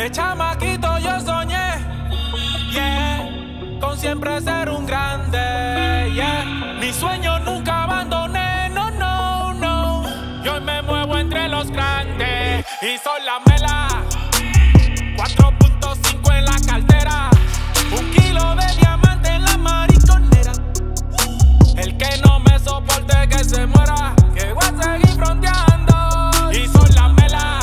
De chamaquito yo soñé, yeah, con siempre ser un grande, yeah. Mi sueño nunca abandoné, no, no, no. Yo hoy me muevo entre los grandes y soy la mela. 4.5 en la cartera, 1 kilo de diamante en la mariconera. El que no me soporte que se muera, que voy a seguir fronteando. Y soy la mela.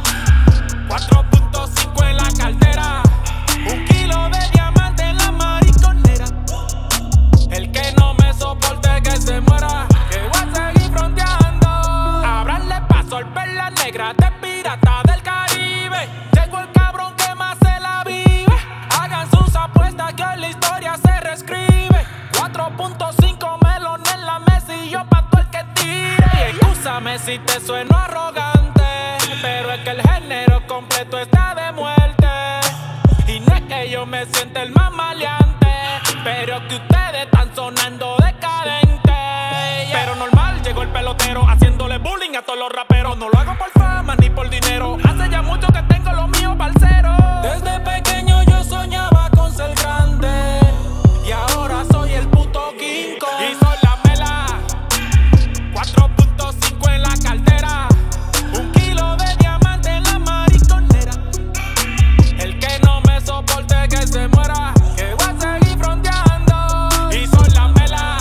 4.5 en la cartera, 1 kilo de diamante en la mariconera. El que no me soporte que se muera, que voy a seguir fronteando. Ábranle paso al perla negra de pirata del Caribe. Llegó el cabrón que más se la vive. Hagan sus apuestas que hoy la historia se reescribe. 4.5 melones en la mesa y yo pa' todo el que tire. Y excúsame si te sueno arrogante, pero es que el género completo está de muerte. Y no es que yo me sienta el más maleante, pero que ustedes están sonando decadentes, yeah. Pero normal, llegó el pelotero haciéndole bullying a todos los raperos. No lo hago por fama ni por dinero, hace ya mucho que tengo lo mío parcero. Desde pequeño yo soñaba con ser grande y ahora soy el puto King Kong. Y soy la mela. 4.5 en la cartera, 1 kilo de diamante en la mariconera. El que no me soporte que se muera, que voy a seguir fronteando. Y soy la mela.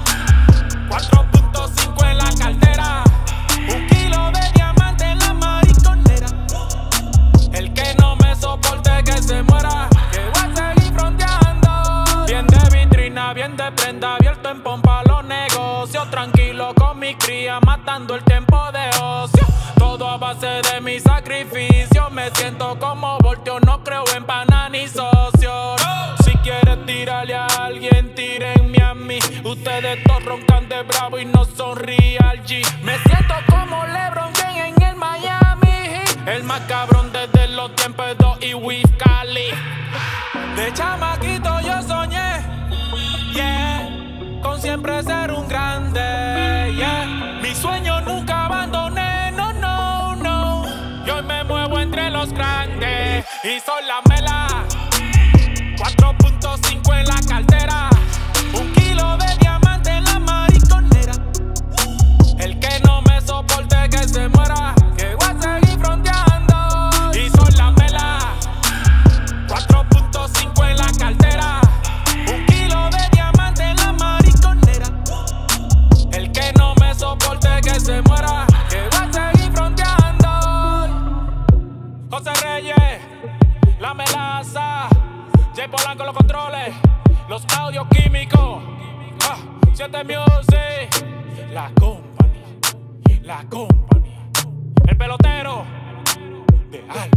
4.5 en la cartera, 1 kilo de diamante en la mariconera. El que no me soporte que se muera, que voy a seguir fronteando. Bien de vitrina, bien de prenda, abierto en pompa los negocios. Tranquilo con mi cría, matando el tiempo de ocio. Todo a base de mi sacrificio. Me siento como volteo, no creo en pana ni socios. Si quieres tirarle a alguien, tírenme a mí. Ustedes todos roncan de bravo y no son real G. Me siento como LeBron James en el Miami, el más cabrón desde los tiempos de Wiz Khalifa. De chamaquito yo soñé, yeah, con siempre ser un grande, yeah. Mi sueño nunca abandoné, no, no, no. Yo hoy me muevo entre los grandes y soy la mela. 4.5 en la cartera, 1 kilo de diamante en la mariconera. El que no me soporte que se muera, que voy a seguir fronteando. Y soy la mela. 4.5 en la cartera, 1 kilo de diamante en la mariconera. El que no me soporte que se muera, que voy a seguir fronteando. José Reyes, la melaza, Jay Polanco los controles, los audios químicos, 7 Music, la company, el pelotero de Alba.